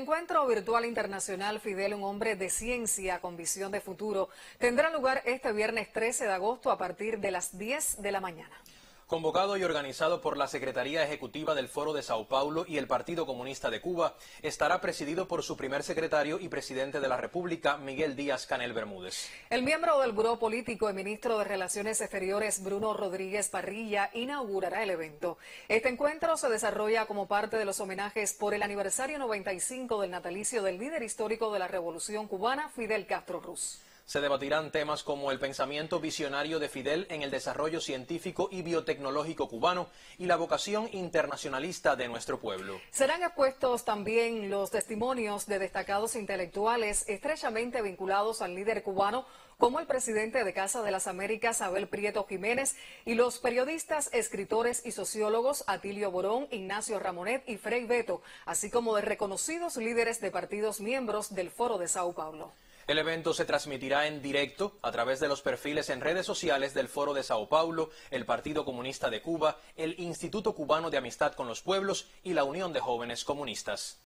Encuentro virtual internacional Fidel, un hombre de ciencia con visión de futuro, tendrá lugar este viernes 13 de agosto a partir de las 10 de la mañana. Convocado y organizado por la Secretaría Ejecutiva del Foro de Sao Paulo y el Partido Comunista de Cuba, estará presidido por su primer secretario y presidente de la República, Miguel Díaz-Canel Bermúdez. El miembro del Buró Político y ministro de Relaciones Exteriores, Bruno Rodríguez Parrilla, inaugurará el evento. Este encuentro se desarrolla como parte de los homenajes por el aniversario 95 del natalicio del líder histórico de la Revolución Cubana, Fidel Castro Ruz. Se debatirán temas como el pensamiento visionario de Fidel en el desarrollo científico y biotecnológico cubano y la vocación internacionalista de nuestro pueblo. Serán expuestos también los testimonios de destacados intelectuales estrechamente vinculados al líder cubano, como el presidente de Casa de las Américas, Abel Prieto Jiménez, y los periodistas, escritores y sociólogos Atilio Borón, Ignacio Ramonet y Frei Beto, así como de reconocidos líderes de partidos miembros del Foro de Sao Paulo. El evento se transmitirá en directo a través de los perfiles en redes sociales del Foro de Sao Paulo, el Partido Comunista de Cuba, el Instituto Cubano de Amistad con los Pueblos y la Unión de Jóvenes Comunistas.